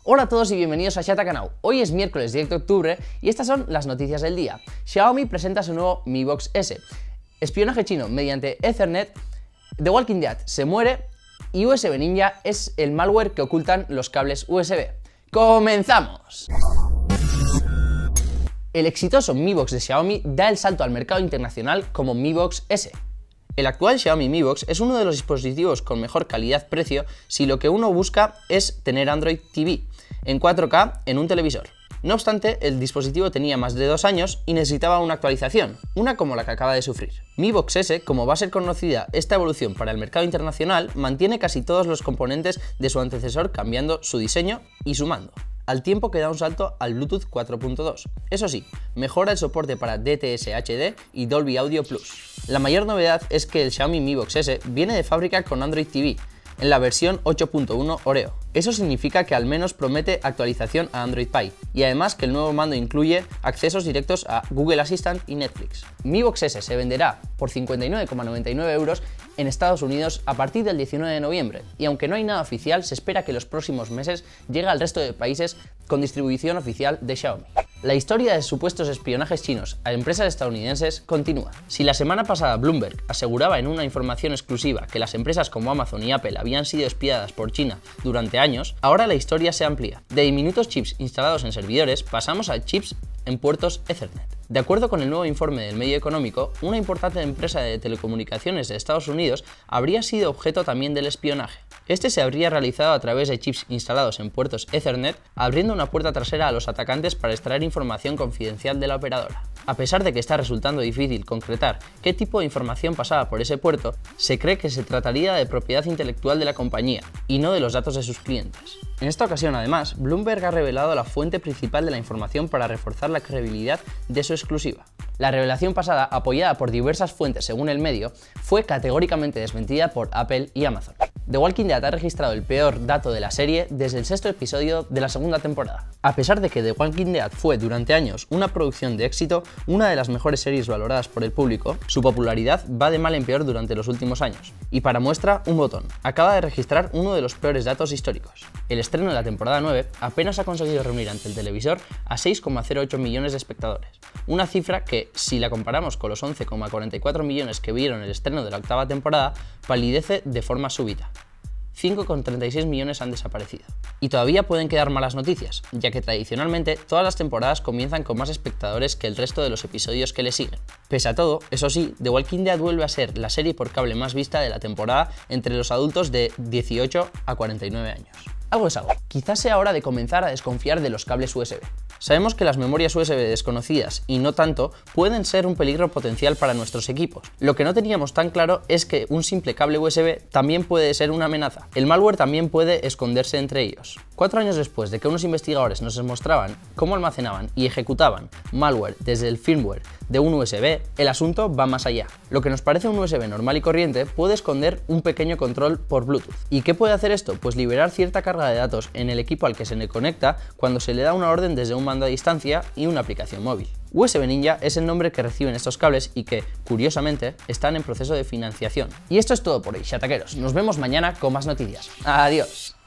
Hola a todos y bienvenidos a Shataka. Hoy es miércoles 10 de octubre y estas son las noticias del día. Xiaomi presenta su nuevo Mi Box S, espionaje chino mediante Ethernet, The Walking Dead se muere y USB Ninja es el malware que ocultan los cables USB. ¡Comenzamos! El exitoso Mi Box de Xiaomi da el salto al mercado internacional como Mi Box S. El actual Xiaomi Mi Box es uno de los dispositivos con mejor calidad-precio si lo que uno busca es tener Android TV en 4K en un televisor. No obstante, el dispositivo tenía más de 2 años y necesitaba una actualización, una como la que acaba de sufrir. Mi Box S, como va a ser conocida esta evolución para el mercado internacional, mantiene casi todos los componentes de su antecesor cambiando su diseño y su mando, al tiempo que da un salto al Bluetooth 4.2. Eso sí, mejora el soporte para DTS HD y Dolby Audio Plus. La mayor novedad es que el Xiaomi Mi Box S viene de fábrica con Android TV, en la versión 8.1 Oreo. Eso significa que al menos promete actualización a Android Pie, y además que el nuevo mando incluye accesos directos a Google Assistant y Netflix. Mi Box S se venderá por 59,99 € en Estados Unidos a partir del 19 de noviembre, y aunque no hay nada oficial, se espera que en los próximos meses llegue al resto de países con distribución oficial de Xiaomi. La historia de supuestos espionajes chinos a empresas estadounidenses continúa. Si la semana pasada Bloomberg aseguraba en una información exclusiva que las empresas como Amazon y Apple habían sido espiadas por China durante años, ahora la historia se amplía. De diminutos chips instalados en servidores pasamos a chips en puertos Ethernet. De acuerdo con el nuevo informe del medio económico, una importante empresa de telecomunicaciones de Estados Unidos habría sido objeto también del espionaje. Este se habría realizado a través de chips instalados en puertos Ethernet, abriendo una puerta trasera a los atacantes para extraer información confidencial de la operadora. A pesar de que está resultando difícil concretar qué tipo de información pasaba por ese puerto, se cree que se trataría de propiedad intelectual de la compañía y no de los datos de sus clientes. En esta ocasión, además, Bloomberg ha revelado la fuente principal de la información para reforzar la credibilidad de su exclusiva. La revelación pasada, apoyada por diversas fuentes según el medio, fue categóricamente desmentida por Apple y Amazon. The Walking Dead ha registrado el peor dato de la serie desde el 6º episodio de la segunda temporada. A pesar de que The Walking Dead fue durante años una producción de éxito, una de las mejores series valoradas por el público, su popularidad va de mal en peor durante los últimos años. Y para muestra, un botón. Acaba de registrar uno de los peores datos históricos. El estreno de la temporada 9 apenas ha conseguido reunir ante el televisor a 6,08 millones de espectadores. Una cifra que, si la comparamos con los 11,44 millones que vieron el estreno de la octava temporada, palidece de forma súbita. 5,36 millones han desaparecido. Y todavía pueden quedar malas noticias, ya que tradicionalmente todas las temporadas comienzan con más espectadores que el resto de los episodios que le siguen. Pese a todo, eso sí, The Walking Dead vuelve a ser la serie por cable más vista de la temporada entre los adultos de 18 a 49 años. Algo es algo. Quizás sea hora de comenzar a desconfiar de los cables USB. Sabemos que las memorias USB desconocidas, y no tanto, pueden ser un peligro potencial para nuestros equipos. Lo que no teníamos tan claro es que un simple cable USB también puede ser una amenaza. El malware también puede esconderse entre ellos. 4 años después de que unos investigadores nos mostraban cómo almacenaban y ejecutaban malware desde el firmware de un USB, el asunto va más allá. Lo que nos parece un USB normal y corriente puede esconder un pequeño control por Bluetooth. ¿Y qué puede hacer esto? Pues liberar cierta carga de datos en el equipo al que se le conecta cuando se le da una orden desde un mando a distancia y una aplicación móvil. USB Ninja es el nombre que reciben estos cables y que, curiosamente, están en proceso de financiación. Y esto es todo por hoy, Shatakeros. Nos vemos mañana con más noticias. ¡Adiós!